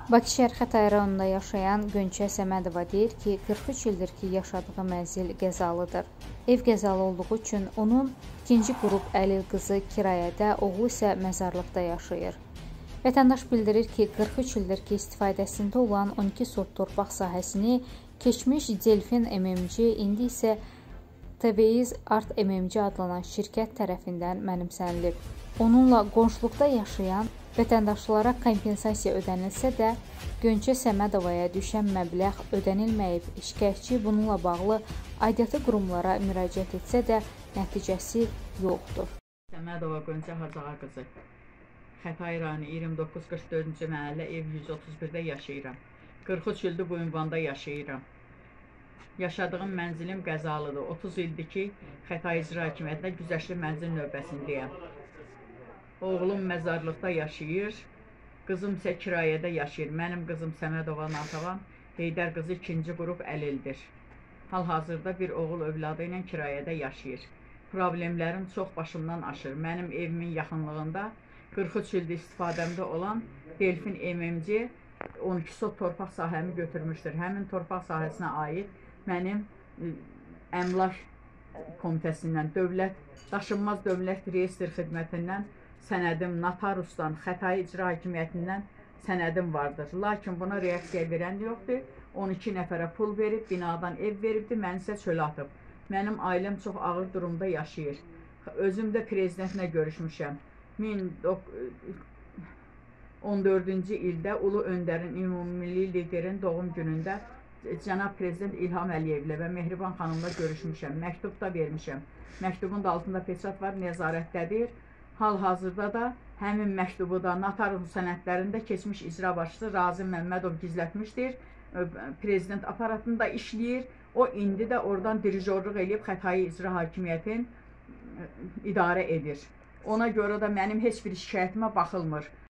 Bakı şəhər Xətai rayonunda yaşayan Gönçə Səmədova deyir ki, 43 ildir ki, yaşadığı mənzil qəzalıdır. Ev qəzalı olduğu üçün onun ikinci qrup əlil qızı kirayədə, oğlu isə məzarlıqda yaşayır. Vətəndaş bildirir ki, 43 ildir ki, istifadəsində olan 12 sot torpaq sahəsini keçmiş Delfin MMC, indi isə TVİZ Art MMC adlanan şirkət tərəfindən mənimsənilib. Onunla qonşuluqda yaşayan vətəndaşlara kompensasiya ödənilsə də, Gönçə Səmədovaya düşən məbləğ ödənilməyib. Şikayətçi bununla bağlı aidiyyatı qurumlara müraciət etsə də nəticəsi yoxdur. Səmədova Gönçə Hacıağa qızı. Xətai rayonu 2944-cü məhəllə ev 131-də yaşayıram. 43 ildir bu ünvanda yaşayıram. Yaşadığım mənzilim qəzalıdır. 30 ildir ki, Xətai İcra Hakimiyyətində güzəştli mənzil növbəsindəyəm. Oğlum məzarlıqda yaşayır, qızım isə kirayədə yaşayır. Mənim qızım Səmədova Natəvan Heydər qızı ikinci qrup əlildir. Hal-hazırda bir oğul övladı ilə kirayədə yaşayır. Problemlərim çox başımdan aşır. Mənim evimin yaxınlığında 43 ildir istifadəmdə olan Delfin MMC 12 sot torpaq sahəmi götürmüşdür. Həmin torpaq sahəsinə aid mənim əmlak komitəsindən, daşınmaz dövlət reyestr xidmətindən sənədim, notarusdan, Xətai İcra Hakimiyyətindən sənədim vardır. Lakin buna reaksiya verən yoxdur. 12 nəfərə pul verib, binadan ev veribdir, məni isə çölə atıb. Mənim ailəm çox ağır durumda yaşayır. Özüm də prezidentlə görüşmüşəm. 2014-cü ildə Ulu Öndərin, Ümumilli liderin doğum günündə Cənab Prezident İlham Əliyevlə və Mehriban xanımla görüşmüşəm. Məktub da vermişəm. Məktubun da altında peçat var, nəzarətdədir. Hal-hazırda da həmin məktubu da notarus sənədlərində keçmiş icra başçısı Razim Məmmədov gizlətmişdir. Prezident aparatında işləyir. O indi də oradan dirijorluq eləyib Xətai İcra Hakimiyyətin idarə edir. Ona görə də mənim heç bir şikayətimə baxılmır.